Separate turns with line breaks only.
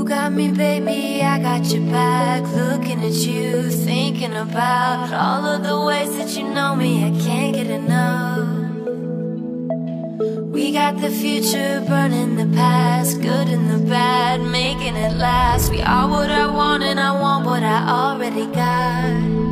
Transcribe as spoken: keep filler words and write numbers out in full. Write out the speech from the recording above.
got me, baby, I got your back. Looking at you, thinking about all of the ways that you know me, I can't get enough. We got the future burning the past, good and the bad, making it last. We are what I want and I want what I already got.